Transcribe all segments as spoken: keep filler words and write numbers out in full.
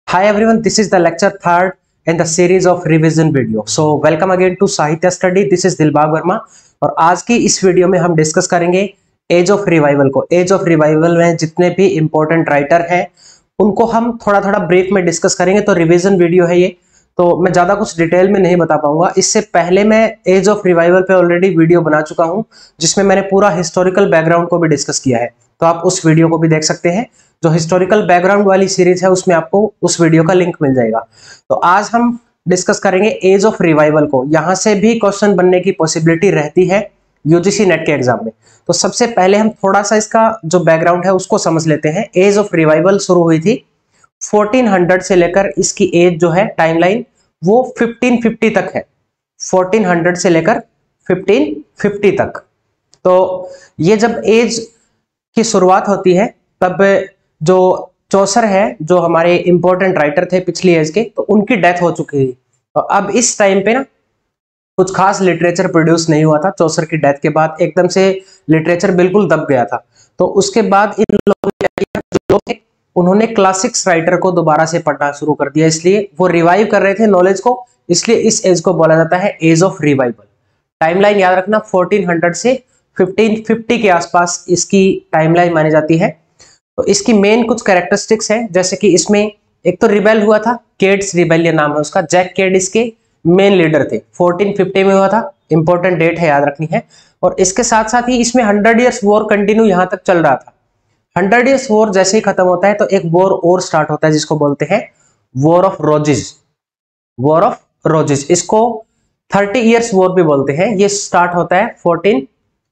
Hi everyone, this is the lecture third in the series of revision video. So welcome again to Sahitya study. This is Dilbag Verma और आज की इस video में हम discuss करेंगे age of revival को. Age of revival में जितने भी इंपॉर्टेंट राइटर हैं उनको हम थोड़ा थोड़ा ब्रीफ में डिस्कस करेंगे. तो रिविजन वीडियो है ये, तो मैं ज्यादा कुछ डिटेल में नहीं बता पाऊंगा. इससे पहले मैं एज ऑफ रिवाइवल पे ऑलरेडी वीडियो बना चुका हूं जिसमें मैंने पूरा हिस्टोरिकल बैकग्राउंड को भी डिस्कस किया है, तो आप उस वीडियो को भी देख सकते हैं. जो हिस्टोरिकल बैकग्राउंड वाली सीरीज है उसमें आपको उस वीडियो का लिंक मिल जाएगा. तो आज हम डिस्कस करेंगे एज ऑफ रिवाइवल को. यहां से भी क्वेश्चन बनने की पॉसिबिलिटी रहती है यूजीसी नेट के एग्जाम में. तो सबसे पहले हम थोड़ा सा इसका जो बैकग्राउंड है उसको समझ लेते हैं. एज ऑफ रिवाइवल शुरू हुई थी फोर्टीन हंड्रेड से लेकर इसकी एज जो है टाइमलाइन वो फिफ्टीन फिफ्टी तक है. फोर्टीन हंड्रेड से लेकर फिफ्टीन फिफ्टी तक. तो ये जब एज की शुरुआत होती है तब जो चौसर है जो हमारे इंपॉर्टेंट राइटर थे पिछली एज के, तो उनकी डेथ हो चुकी थी. तो अब इस टाइम पे ना कुछ खास लिटरेचर प्रोड्यूस नहीं हुआ था. चौसर की डेथ के बाद एकदम से लिटरेचर बिल्कुल दब गया था. तो उसके बाद इन लोगों ने क्या किया, जो लोग थे उन्होंने क्लासिक्स राइटर को दोबारा से पढ़ना शुरू कर दिया. इसलिए वो रिवाइव कर रहे थे नॉलेज को, इसलिए इस एज को बोला जाता है एज ऑफ रिवाइवल. टाइमलाइन याद रखना, फोर्टीन हंड्रेड से फिफ्टीन फिफ्टी के आसपास इसकी टाइमलाइन मानी जाती है. तो इसकी मेन कुछ कैरेक्टरिस्टिक्स हैं, जैसे कि इसमें एक तो रिबेल हुआ था, केड्स रिबेलियन नाम है उसका. जैक केड इसके मेन लीडर थे. फोर्टीन फिफ्टी में हुआ था, इंपॉर्टेंट डेट है, याद रखनी है. और इसके साथ साथ ही इसमें हंड्रेड इयर्स वॉर कंटिन्यू यहां तक चल रहा था. हंड्रेड इयर्स वॉर जैसे ही खत्म होता है तो एक वॉर और स्टार्ट होता है जिसको बोलते हैं war of roses. War of roses, इसको थर्टी इयर्स वॉर भी बोलते हैं. ये स्टार्ट होता है फोर्टीन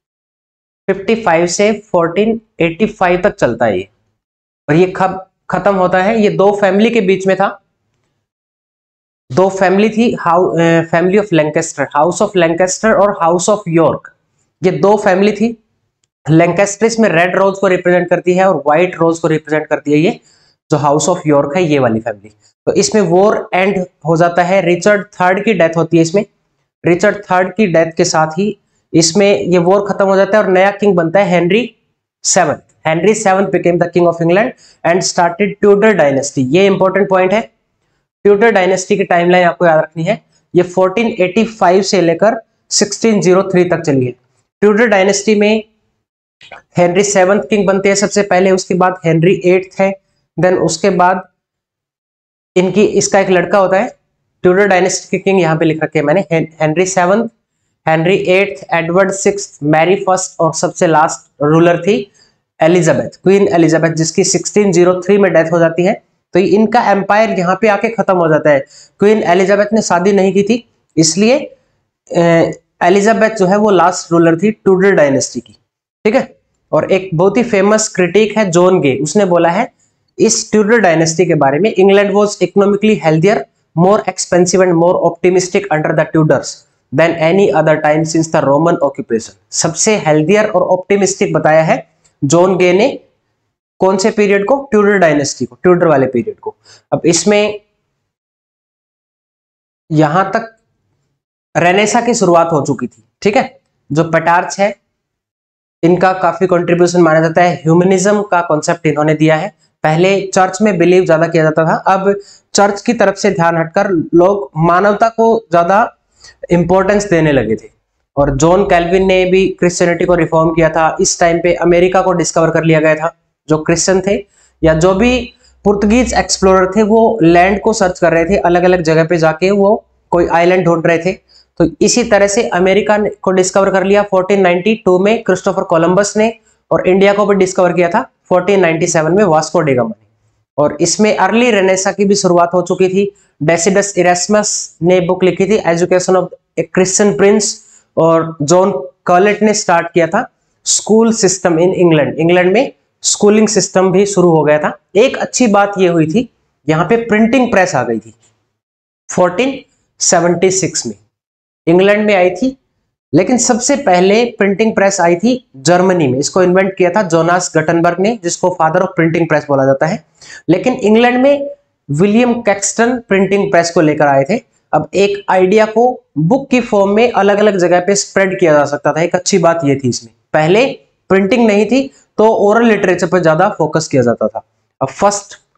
फिफ्टी फाइव से फोर्टीन एटी फाइव तक चलता है ये, और ये कब खत्म होता है, ये दो फैमिली के बीच में था. दो फैमिली थी, how family of Lancaster, house of Lancaster और हाउस ऑफ यॉर्क. ये दो फैमिली थी. लैंकेस्टर इसमें रेड रोज को रिप्रेजेंट करती है और व्हाइट रोज को रिप्रेजेंट करती है ये जो हाउस ऑफ यॉर्क है, ये वाली फैमिली. तो इसमें वॉर एंड हो जाता है. रिचर्ड थर्ड की डेथ होती है इसमें. रिचर्ड थर्ड की डेथ के साथ ही इसमें ये वॉर खत्म हो जाता है और नया किंग बनता है Henry seventh. Henry seventh became the king of England and started Tudor dynasty. ये इंपॉर्टेंट पॉइंट है. ट्यूडर डायनेस्टी की टाइमलाइन आपको याद रखनी है. ये फोर्टीन एटी फाइव से लेकर सिक्सटीन ओ थ्री तक चली है. ट्यूडर डायनेस्टी में हेनरी सेवंथ किंग बनते हैं सबसे पहले, उसके बाद हेनरी एट्थ है, देन उसके बाद इनकी इसका एक लड़का होता है. ट्यूडर डायनेस्टी के किंग यहाँ पे लिख रखे हैं मैंने, Henry seventh, Henry eighth, Edward sixth, Mary first और सबसे लास्ट रूलर थी एलिजाबेथ, क्वीन एलिजाबेथ, जिसकी सिक्सटीन ओ थ्री में डेथ हो जाती है. तो इनका एम्पायर यहाँ पे आके खत्म हो जाता है. क्वीन एलिजाबेथ ने शादी नहीं की थी, इसलिए एलिजाबेथ जो है वो लास्ट रूलर थी ट्यूडर डायनेस्टी की. ठीक है. और एक बहुत ही फेमस क्रिटिक है जॉन गे, उसने बोला है इस ट्यूडर डायनेस्टी के बारे में, England was economically healthier, more expensive and more optimistic under the Tudors than any other time since the Roman occupation. सबसे हेल्थियर और ऑप्टिमिस्टिक बताया है जॉन गे ने. कौन से पीरियड को? ट्यूडर डायनेस्टी को, ट्यूडर वाले पीरियड को. अब इसमें यहां तक रेनेसा की शुरुआत हो चुकी थी. ठीक है. जो पेटार्च है इनका काफी कंट्रीब्यूशन माना जाता है. ह्यूमनिज्म का कॉन्सेप्ट इन्होंने दिया है. पहले चर्च में बिलीव ज्यादा किया जाता था, अब चर्च की तरफ से ध्यान हटकर लोग मानवता को ज्यादा इंपॉर्टेंस देने लगे थे. और जॉन कैल्विन ने भी क्रिश्चियनिटी को रिफॉर्म किया था. इस टाइम पे अमेरिका को डिस्कवर कर लिया गया था. जो क्रिश्चियन थे या जो भी पुर्तगीज एक्सप्लोरर थे वो लैंड को सर्च कर रहे थे, अलग अलग जगह पे जाके वो कोई आइलैंड ढूंढ रहे थे. तो इसी तरह से अमेरिका को डिस्कवर कर लिया फोर्टीन नाइंटी टू में क्रिस्टोफर कोलंबस ने, और इंडिया को भी डिस्कवर किया था फोर्टीन नाइंटी सेवन में वास्को डी गामा ने. और इसमें अर्ली रेनेसा की भी शुरुआत हो चुकी थी. डेसिडस इरेस्मस ने बुक लिखी थी education of a Christian prince, और जॉन कॉलेट ने स्टार्ट किया था school system in England. England में स्कूलिंग सिस्टम भी शुरू हो गया था. एक अच्छी बात यह हुई थी, यहाँ पे प्रिंटिंग प्रेस आ गई थी फोर्टीन सेवेंटी सिक्स में. इंग्लैंड में आई थी, लेकिन सबसे पहले प्रिंटिंग प्रेस आई थी जर्मनी में. इसको इन्वेंट किया था जोनास गटनबर्ग ने, जिसको फादर ऑफ प्रिंटिंग प्रेस बोला जाता है. लेकिन इंग्लैंड में विलियम कैक्सटन प्रिंटिंग प्रेस को लेकर आए थे. अब एक आइडिया को बुक की फॉर्म में अलग अलग जगह पे स्प्रेड किया जा सकता था. एक अच्छी बात यह थी इसमें, पहले प्रिंटिंग नहीं थी तो ओरल लिटरेचर पर ज्यादा फोकस किया जाता था. अब first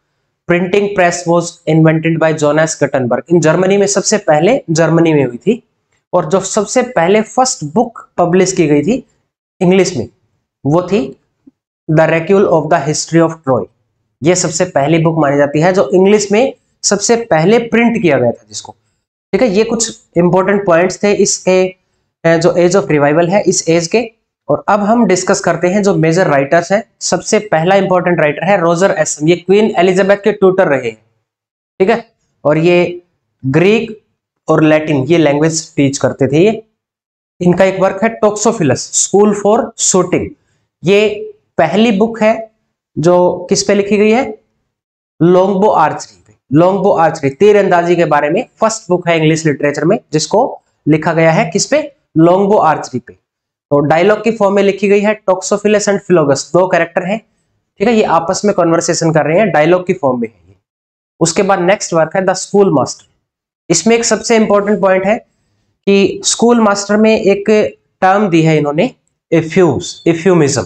printing press was invented by Jonas Gutenberg. In Germany में सबसे पहले जर्मनी में हुई थी, और जो सबसे पहले फर्स्ट बुक पब्लिश की गई थी इंग्लिश में वो थी the Recuyell of the history of Troy. ये सबसे पहली बुक मानी जाती है जो इंग्लिश में सबसे पहले प्रिंट किया गया था जिसको। ठीक है, ये कुछ इंपॉर्टेंट पॉइंट्स थे इसके जो एज ऑफ रिवाइवल है इस एज के। और अब हम डिस्कस करते हैं जो मेजर राइटर्स हैं। सबसे पहला इंपॉर्टेंट राइटर है रोजर एसम, ये क्वीन एलिजाबेथ के ट्यूटर रहे हैं। ठीक है, और ये ग्रीक और लैटिन ये लैंग्वेज टीच करते थे ये। इनका एक वर्क है टोक्सोफिलस स्कूल फॉर शूटिंग। ये पहली बुक है जो किस पे लिखी गई है, लॉन्गबो आर्चरी पे। लॉन्गबो आर्चरी तीरंदाजी के बारे में फर्स्ट बुक है इंग्लिश लिटरेचर में जिसको लिखा गया है किस पे, लॉन्गबो आर्चरी पे। तो डायलॉग की फॉर्म में लिखी गई है। टोक्सोफिलस एंड फिलोगस दो कैरेक्टर हैं, ठीक है, ये आपस में कन्वर्सेशन कर रहे हैं, डायलॉग की फॉर्म में है ये। उसके बाद नेक्स्ट वर्क है द स्कूल मास्टर। इसमें एक सबसे इंपॉर्टेंट पॉइंट है कि स्कूल मास्टर में एक टर्म दी है इन्होंने, इफ्यूज इफ्यूमिज्म।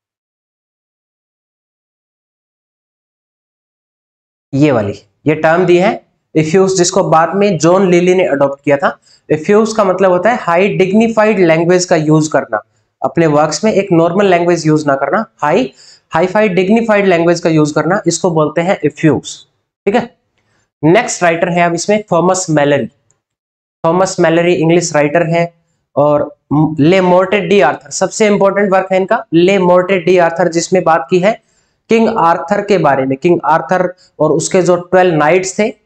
ये वाली ये टर्म दी है इफ्यूज, जिसको बाद में जॉन लिली ने अडॉप्ट किया था। इफ्यूज का मतलब होता है हाई डिग्निफाइड लैंग्वेज का यूज करना, अपने वर्क्स में एक नॉर्मल लैंग्वेज यूज ना करना, हाई हाईफाई डिग्निफाइड लैंग्वेज का यूज करना, इसको बोलते हैं इफ्यूज। ठीक है, नेक्स्ट राइटर है अब इसमें Thomas Malory. Thomas Malory English writer है। और ले मोर्टे डी आर्थर सबसे इंपॉर्टेंट वर्क है इनका, ले मोर्टे डी आर्थर, जिसमें बात की है किंग आर्थर के बारे में। किंग आर्थर और उसके जो ट्वेल्व नाइट्स थे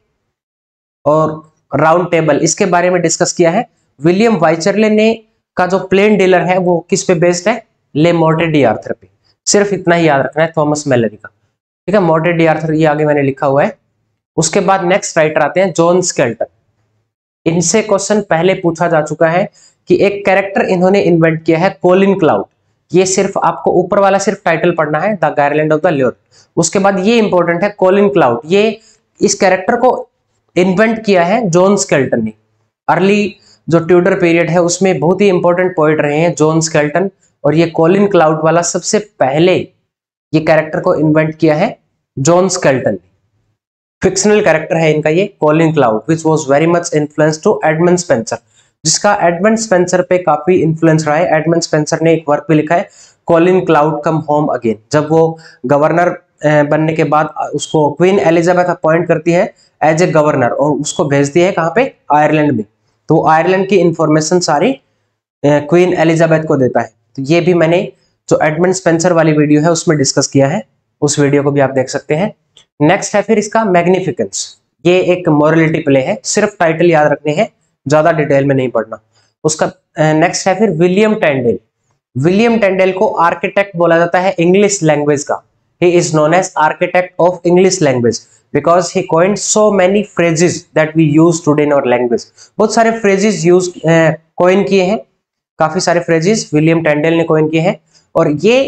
और राउंड टेबल, इसके बारे में डिस्कस किया है। विलियम वाइचरले ने का जो प्लेन डीलर है वो किस पे बेस्ड है, ले मोर्टे डी आर्थर पे। सिर्फ इतना ही याद रखना है थॉमस मैलरी का। ठीक है, मोर्टे डी आर्थर ये आगे मैंने लिखा हुआ है। उसके बाद नेक्स्ट राइटर आते हैं जॉन स्केल्टन। इनसे क्वेश्चन पहले पूछा जा चुका है कि एक कैरेक्टर इन्होंने इन्वेंट किया है कोलिन क्लाउड। ये सिर्फ आपको ऊपर वाला सिर्फ टाइटल पढ़ना है, the garland of the laurel. उसके बाद ये इंपॉर्टेंट है कोलिन क्लाउड, ये इस कैरेक्टर को इन्वेंट किया है जॉन स्केल्टन ने। अर्ली जो ट्यूडर पीरियड है उसमें बहुत ही इंपॉर्टेंट पोएट रहे हैं जॉन स्केल्टन, और ये कोलिन क्लाउड वाला सबसे पहले ये कैरेक्टर को इन्वेंट किया है जॉन स्केल्टन ने। फिक्शनल कैरेक्टर है इनका ये Colin Clout, which was very much influence to Edmund Spenser, जिसका एडमंड स्पेंसर पे काफी इन्फ्लुएंस रहा है। एडमंड स्पेंसर ने एक वर्क भी लिखा है Colin Clout come home again. जब वो गवर्नर बनने के बाद उसको क्वीन एलिजाबेथ अपॉइंट करती है एज ए गवर्नर और उसको भेजती है कहाँ पे, आयरलैंड में। तो आयरलैंड की इंफॉर्मेशन सारी क्वीन एलिजाबेथ को देता है। तो ये भी मैंने जो एडमंड स्पेंसर वाली वीडियो है उसमें डिस्कस किया है, उस वीडियो को भी आप देख सकते हैं। नेक्स्ट है फिर इसका मैग्निफिकेंस। ये एक मॉरलिटी प्ले है, सिर्फ टाइटल याद रखने हैं, ज्यादा डिटेल में नहीं पढ़ना। उसका नेक्स्ट है फिर विलियम टेंडेल। विलियम टेंडेल को आर्किटेक्ट बोला जाता है इंग्लिश लैंग्वेज का। He is known as architect of English language because he coined so many phrases that we use today in our language. बहुत सारे फ्रेजेस यूज कॉइन किए हैं, काफी सारे फ्रेजेस विलियम टेंडेल ने कॉइन किए हैं। और ये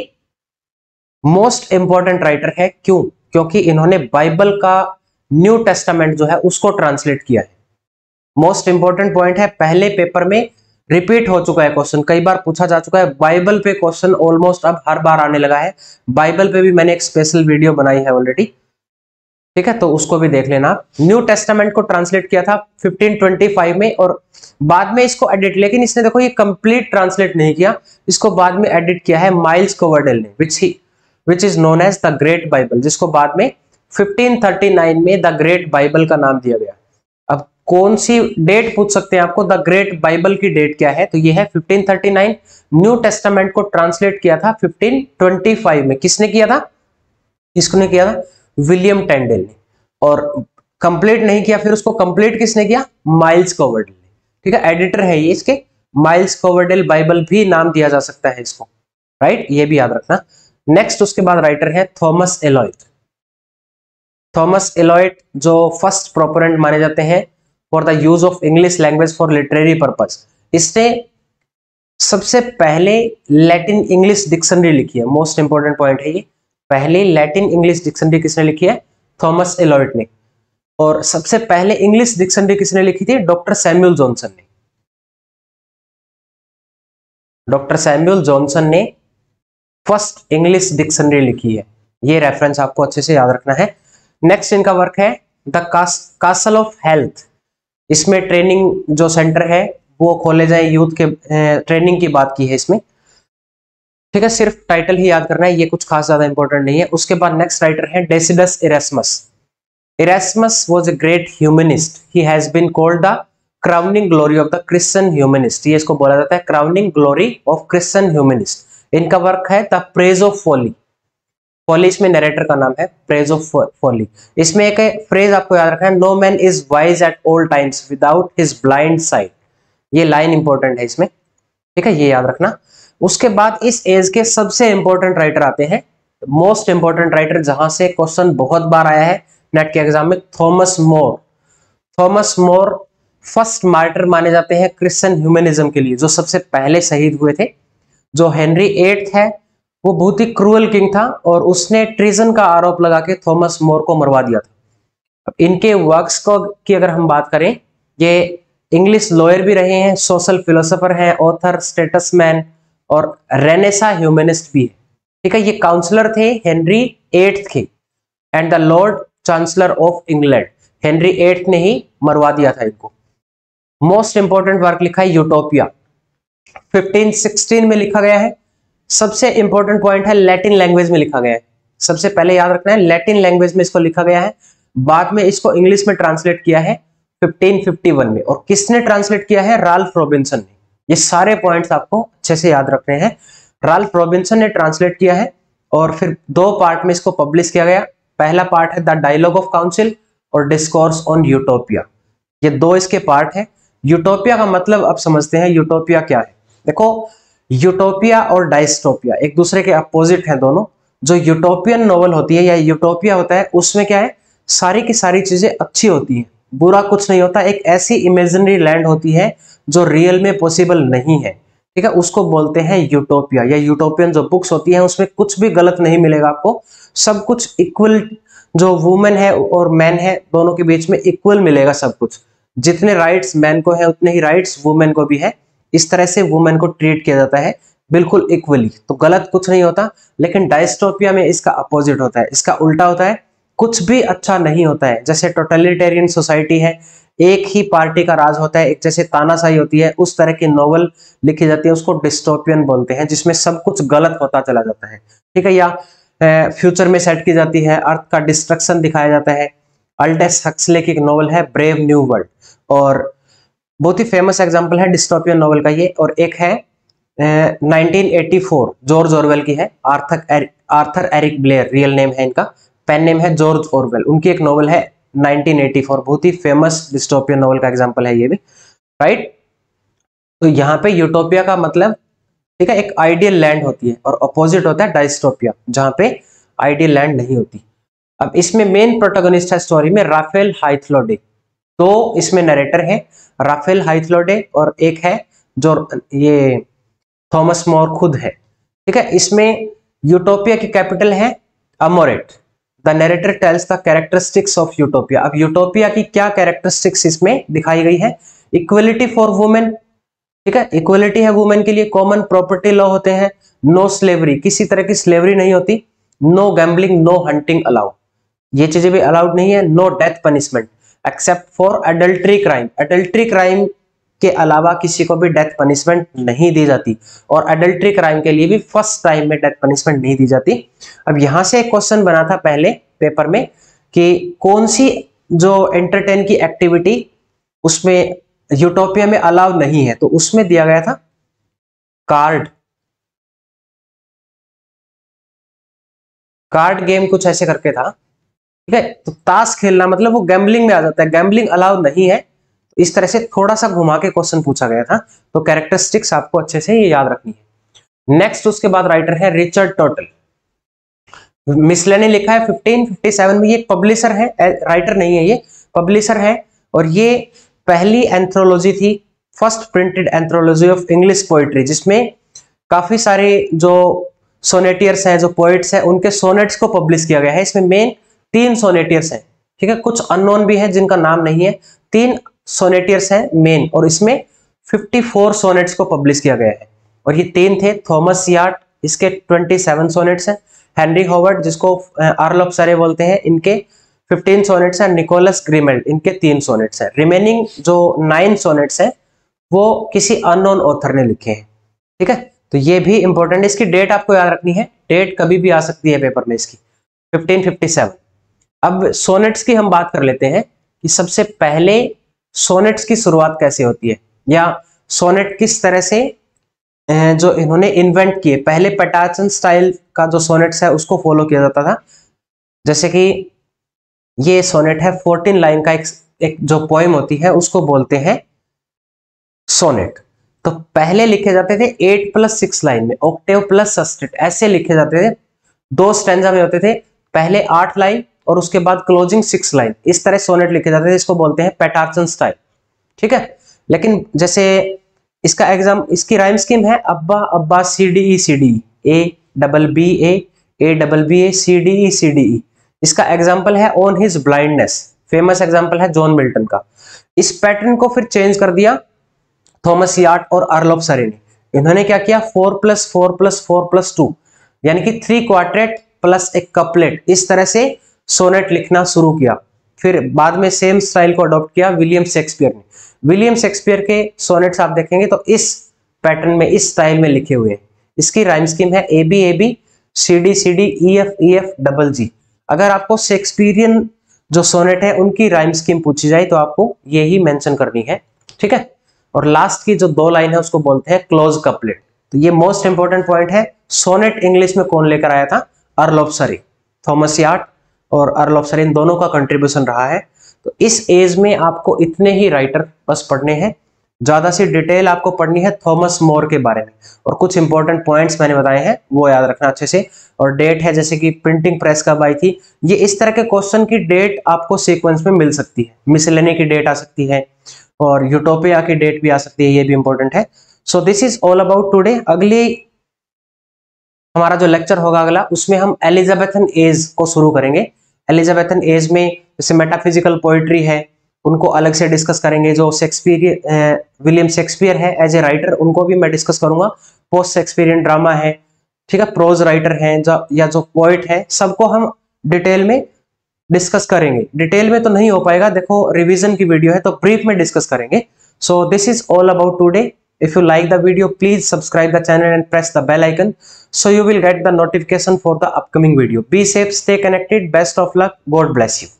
मोस्ट इंपॉर्टेंट राइटर है, क्यों? क्योंकि इन्होंने बाइबल का न्यू टेस्टामेंट जो है उसको ट्रांसलेट किया है। मोस्ट इंपॉर्टेंट पॉइंट है, पहले पेपर में रिपीट हो चुका है क्वेश्चन, कई बार पूछा जा चुका है। बाइबल पे क्वेश्चन ऑलमोस्ट अब हर बार आने लगा है। बाइबल पे भी मैंने एक स्पेशल वीडियो बनाई है ऑलरेडी, ठीक है, तो उसको भी देख लेना। न्यू टेस्टामेंट को ट्रांसलेट किया था फिफ्टीन ट्वेंटी फाइव में, और बाद में इसको एडिट, लेकिन इसने देखो ये कंप्लीट ट्रांसलेट नहीं किया, इसको बाद में एडिट किया है माइल्स कोवर्डेल ने, which he which is known as the great Bible, जिसको बाद में फिफ्टीन थर्टी नाइन में द ग्रेट बाइबल का नाम दिया गया। अब कौन सी डेट पूछ सकते हैं आपको, द ग्रेट बाइबल की डेट क्या है, तो ये है fifteen thirty nine. New Testament को ट्रांसलेट किया था फिफ्टीन ट्वेंटी फाइव में, किसने किया था, इसने किया था विलियम टेंडेल ने। और कंप्लीट नहीं किया, फिर उसको कंप्लीट किसने किया, माइल्स कोवर्डेल ने। ठीक है, एडिटर है ये इसके, माइल्स कोवर्डेल बाइबल भी नाम दिया जा सकता है इसको, राइट, ये भी याद रखना। नेक्स्ट उसके बाद राइटर है थॉमस एलॉयट। थॉमस एलॉयट जो फर्स्ट प्रोपोनेंट माने जाते हैं for the use of English language for literary purpose. इसने सबसे पहले लैटिन इंग्लिश डिक्शनरी लिखी है, मोस्ट इंपॉर्टेंट पॉइंट है ये। पहले लैटिन इंग्लिश डिक्शनरी किसने लिखी है, थॉमस एलॉयट ने। और सबसे पहले इंग्लिश डिक्शनरी किसने लिखी थी, डॉक्टर सैमुअल जॉनसन ने। डॉक्टर सैमुअल जॉनसन ने फर्स्ट इंग्लिश डिक्शनरी लिखी है, ये रेफरेंस आपको अच्छे से याद रखना है। नेक्स्ट इनका वर्क है द कासल ऑफ हेल्थ। इसमें ट्रेनिंग जो सेंटर है वो खोले जाए, यूथ के ट्रेनिंग की बात की है इसमें, ठीक है। सिर्फ टाइटल ही याद करना है, ये कुछ खास ज्यादा इंपॉर्टेंट नहीं है। उसके बाद नेक्स्ट राइटर है Desiderius Erasmus. Erasmus was a great humanist, he has been called the crowning glory of the Christian humanist. ये इसको बोला जाता है crowning glory of Christian humanist. इनका वर्क है the praise of folly. Folly इसमें narrator का नाम है, प्रेज ऑफ फॉली। इसमें एक फ्रेज आपको याद रखना है, no man is wise at all times without his blind side. ये लाइन इंपॉर्टेंट है इसमें, ठीक है, ये याद रखना। उसके बाद इस एज के सबसे इंपॉर्टेंट राइटर आते हैं, मोस्ट इंपॉर्टेंट राइटर, जहां से क्वेश्चन बहुत बार आया है नेट के एग्जाम में, Thomas More. Thomas More first martyr माने जाते हैं क्रिश्चियन ह्यूमनिज्म के लिए, जो सबसे पहले शहीद हुए थे। जो हेनरी एट्थ है वो बहुत ही क्रूअल किंग था और उसने ट्रीजन का आरोप लगा के थॉमस मोर को मरवा दिया था। अब इनके वर्क्स को की अगर हम बात करें, ये इंग्लिश लॉयर भी रहे हैं, सोशल फिलोसोफर हैं, ऑथर, स्टेटसमैन और रेनेसा ह्यूमनिस्ट भी है, ठीक है। ये काउंसलर थे हेनरी एट्थ के and the lord chancellor of England. Henry eighth ने ही मरवा दिया था इनको। मोस्ट इंपॉर्टेंट वर्क लिखा है यूटोपिया, फिफ्टीन सिक्सटीन में लिखा गया है। सबसे इंपॉर्टेंट पॉइंट है लैटिन लैंग्वेज में लिखा गया है। सबसे पहले याद रखना है लैटिन लैंग्वेज में इसको लिखा गया है, बाद में इसको इंग्लिश में ट्रांसलेट किया है फिफ्टीन फिफ्टी वन में। और किसने ट्रांसलेट किया है? राल्फ रॉबिन्सन ने। ये सारे पॉइंट्स आपको अच्छे से याद रखने हैं। राल्फ रॉबिन्सन ने ट्रांसलेट किया है और फिर दो पार्ट में इसको पब्लिश किया गया। पहला पार्ट है द डायलॉग ऑफ काउंसिल और डिस्कोर्स ऑन यूटोपिया। ये दो इसके पार्ट है। यूटोपिया का मतलब अब समझते हैं यूटोपिया क्या है। देखो, यूटोपिया और डायस्टोपिया एक दूसरे के अपोजिट हैं दोनों। जो यूटोपियन नॉवल होती है या यूटोपिया होता है, उसमें क्या है, सारी की सारी चीजें अच्छी होती हैं, बुरा कुछ नहीं होता। एक ऐसी इमेजिनरी लैंड होती है जो रियल में पॉसिबल नहीं है, ठीक है, उसको बोलते हैं यूटोपिया। या यूटोपियन जो बुक्स होती हैं उसमें कुछ भी गलत नहीं मिलेगा आपको, सब कुछ इक्वल, जो वुमेन है और मैन है दोनों के बीच में इक्वल मिलेगा सब कुछ। जितने राइट्स मैन को है उतने ही राइट्स वुमेन को भी है। इस तरह से वुमेन को ट्रीट किया जाता है बिल्कुल इक्वली, तो गलत कुछ नहीं होता। लेकिन डायस्टोपिया में इसका अपोजिट होता है, इसका उल्टा होता है, कुछ भी अच्छा नहीं होता है। जैसे टोटलिटेरियन सोसाइटी है, एक ही पार्टी का राज होता है, एक जैसे तानाशाही होती है, उस तरह की नॉवल लिखी जाती है, उसको डिस्टोपियन बोलते हैं, जिसमें सब कुछ गलत होता चला जाता है, ठीक है। या फ्यूचर में सेट की जाती है, अर्थ का डिस्ट्रक्शन दिखाया जाता है। अल्डेस हक्सले की एक नॉवल है ब्रेव न्यू वर्ल्ड, और बहुत ही फेमस एग्जांपल है डिस्टोपियन नॉवल का ये। और एक है nineteen eighty four, George Orwell की है, Arthur Arthur Eric Blair real name है इनका, पेन नेम है जॉर्ज ऑरवेल। उनकी एक नॉवल है नाइनटीन एटी फोर, बहुत ही फेमस डिस्टोपियन नॉवल का एग्जांपल है ये भी, राइट। तो यहाँ पे यूटोपिया का मतलब, ठीक है, एक आइडियल लैंड होती है, और अपोजिट होता है डायस्टोपिया, जहां पे आइडियल लैंड नहीं होती। अब इसमें मेन प्रोटोगनिस्ट है स्टोरी में राफेल हाइथलोडे। तो इसमें नरेटर है राफेल हाइथलोडे और एक है जो ये थॉमस मोर खुद है, ठीक है। इसमें यूटोपिया की कैपिटल है Amaurot. The narrator tells the characteristics of Utopia. अब यूटोपिया की क्या कैरेक्टरिस्टिक्स इसमें दिखाई गई है? इक्वलिटी फॉर वुमेन, ठीक है, इक्वलिटी है वुमेन के लिए। कॉमन प्रॉपर्टी लॉ होते हैं। नो स्लेवरी, किसी तरह की स्लेवरी नहीं होती। No gambling, no hunting allow, ये चीजें भी अलाउड नहीं है। No death punishment except for adultery crime, adultery crime के अलावा किसी को भी डेथ पनिशमेंट नहीं दी जाती, और अडल्ट्री क्राइम के लिए भी फर्स्ट टाइम में डेथ पनिशमेंट नहीं दी जाती। अब यहां से एक क्वेश्चन बना था पहले पेपर में कि कौन सी जो एंटरटेन की एक्टिविटी उसमें यूटोपिया में अलाउ नहीं है, तो उसमें दिया गया था कार्ड कार्ड गेम, कुछ ऐसे करके था, ठीक है। तो ताश खेलना मतलब वो गैम्बलिंग में आ जाता है, गैम्बलिंग अलाउ नहीं है। तो इस तरह से थोड़ा सा घुमा के क्वेश्चन पूछा गया था, तो कैरेक्टरिस्टिक्स आपको अच्छे से ये याद रखनी है। नेक्स्ट उसके बाद राइटर है रिचर्ड टोटल। मिसलेनी लिखा है फिफ्टीन फिफ्टी सेवन में। ये पब्लिशर है, राइटर नहीं है, ये पब्लिशर है। और ये पहली एंथ्रोलॉजी थी, first printed anthology of English poetry, जिसमें काफी सारे जो सोनेटियर्स हैं, जो पोइट्स हैं, उनके सोनेट्स को पब्लिश किया गया है। इसमें मेन तीन सोनेटियर्स हैं, ठीक है, कुछ अननोन भी हैं जिनका नाम नहीं है। तीन सोनेटियर्स हैं मेन, और इसमें चौवन सोनेट्स को पब्लिश किया गया है। और ये तीन थे थॉमस यार्ड, इसके सत्ताईस सोनेट्स हैं। हेनरी हॉवर्ड, जिसको अर्ल ऑफ सरे बोलते हैं, इनके फिफ्टीन सोनेट्स है निकोलस ग्रीमेल्ट, इनके तीन सोनेट्स है। रिमेनिंग जो नाइन सोनेट्स है वो किसी अननोन ऑथर ने लिखे हैं, ठीक है। तो ये भी इंपॉर्टेंट है, इसकी डेट आपको याद रखनी है, डेट कभी भी आ सकती है पेपर में इसकी, फिफ्टीन फिफ्टी सेवन। अब सोनेट्स की हम बात कर लेते हैं कि सबसे पहले सोनेट्स की शुरुआत कैसे होती है, या सोनेट किस तरह से जो इन्होंने इन्वेंट किए। पहले पेटार्चन स्टाइल का जो सोनेट्स है उसको फॉलो किया जाता था, जैसे कि ये सोनेट है फोर्टीन लाइन का, एक, एक जो पोएम होती है उसको बोलते हैं सोनेट। तो पहले लिखे जाते थे एट प्लस सिक्स लाइन में, ऑक्टेव प्लस सस्टेट ऐसे लिखे जाते थे। दो स्टैंजा में होते थे, पहले आठ लाइन और उसके बाद क्लोजिंग सिक्स लाइन, इस तरह सोनेट लिखे जाते थे। इसको बोलते हैं पेटार्चन स्टाइल, ठीक है। लेकिन जैसे इसका एग्जाम, इसकी राइम स्कीम है abba abba C D E C D A double B A A double B A C D E C D E. इसका एग्जाम्पल है on his blindness, famous example है जॉन मिल्टन का। इस pattern को फिर change कर दिया Thomas Wyatt और अर्ल ऑफ सरे ने। इन्होंने क्या किया, four plus four plus four plus two यानी कि थ्री क्वार्टेट प्लस एक कपलेट, इस तरह से सोनेट लिखना शुरू किया। फिर बाद में सेम स्टाइल को अडॉप्ट किया विलियम शेक्सपियर ने। विलियम शेक्सपियर के सोनेट्स आप देखेंगे तो इस पैटर्न में, इस स्टाइल में लिखे हुए हैं। इसकी राइम स्कीम है A B A B C D C D E F E F double G. अगर आपको शेक्सपियरियन जो सोनेट है उनकी राइम स्कीम पूछी जाए तो आपको ये ही मेंशन करनी है, ठीक है। और लास्ट की जो दो लाइन है उसको बोलते हैं क्लोज कपलेट। तो ये मोस्ट इंपॉर्टेंट पॉइंट है। सोनेट इंग्लिश में कौन लेकर आया था, Earl of Surrey. Thomas Wyatt और अर्ल ऑफ सरे इन दोनों का कंट्रीब्यूशन रहा है। तो इस एज में आपको इतने ही राइटर बस पढ़ने हैं, ज्यादा सी डिटेल आपको पढ़नी है थॉमस मोर के बारे में, और कुछ इंपॉर्टेंट पॉइंट्स मैंने बताए हैं वो याद रखना अच्छे से। और डेट है, जैसे कि प्रिंटिंग प्रेस कब आई थी, ये इस तरह के क्वेश्चन की डेट आपको सीक्वेंस में मिल सकती है। मिसलेनी की डेट आ सकती है और यूटोपिया की डेट भी आ सकती है, ये भी इंपॉर्टेंट है। So this is all about today. अगली हमारा जो लेक्चर होगा अगला, उसमें हम एलिजाबेथन एज को शुरू करेंगे। एलिजाबेथन एज में जैसे मेटाफिजिकल पोइट्री है उनको अलग से डिस्कस करेंगे। जो शेक्सपियर विलियम शेक्सपियर है एज ए राइटर, उनको भी मैं डिस्कस करूंगा। पोस्ट शेक्सपियरियन ड्रामा है, ठीक है, प्रोज राइटर हैं जो, या जो पोइट है, सबको हम डिटेल में डिस्कस करेंगे। डिटेल में तो नहीं हो पाएगा, देखो रिवीजन की वीडियो है तो ब्रीफ में डिस्कस करेंगे। So this is all about today. If you like the video, please subscribe the channel and press the bell icon so you will get the notification for the upcoming video. Be safe, stay connected. Best of luck. God bless you.